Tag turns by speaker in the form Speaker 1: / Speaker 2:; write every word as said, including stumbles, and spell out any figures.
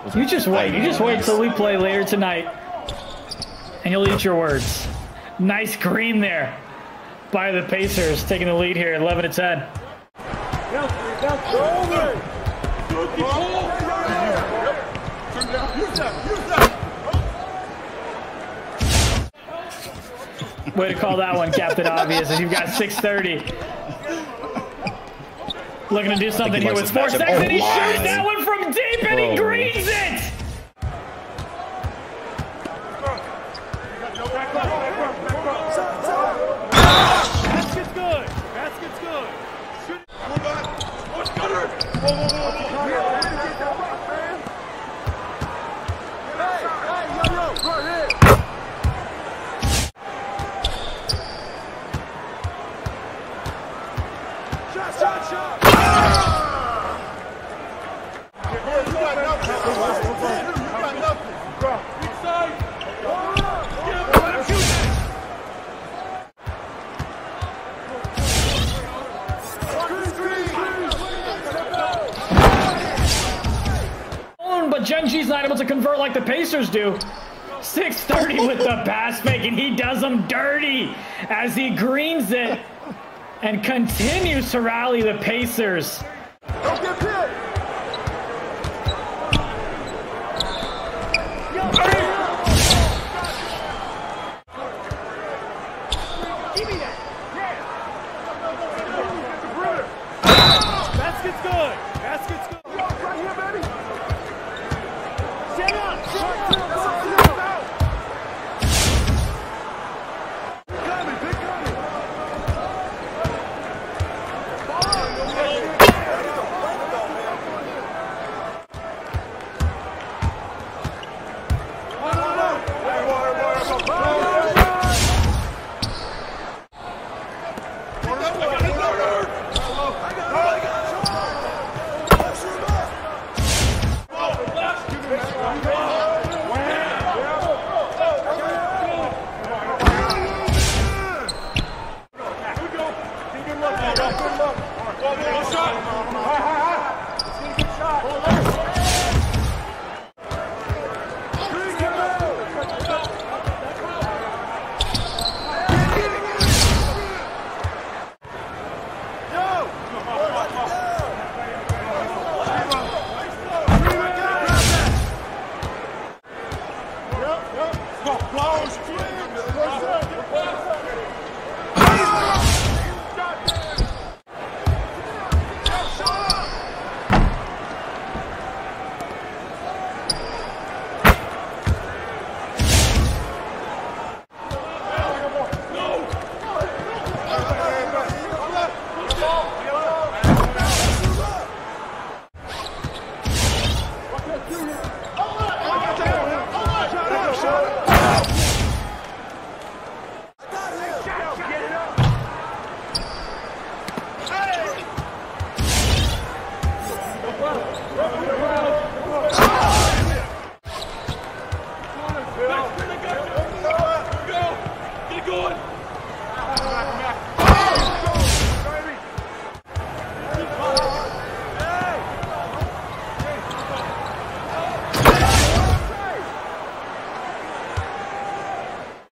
Speaker 1: You just wait. You just wait till we play later tonight, and you'll eat your words. Nice green there by the Pacers, taking the lead here, eleven to ten. Way to call that one, Captain Obvious, as you've got six thirty. Looking to do something here with four seconds, and he shoots that one from deep, and he greens it! Basket's good. Basket's good. But Gen G's not able to convert like the Pacers do. six thirty with the pass fake, and he does them dirty as he greens it and continues to rally the Pacers.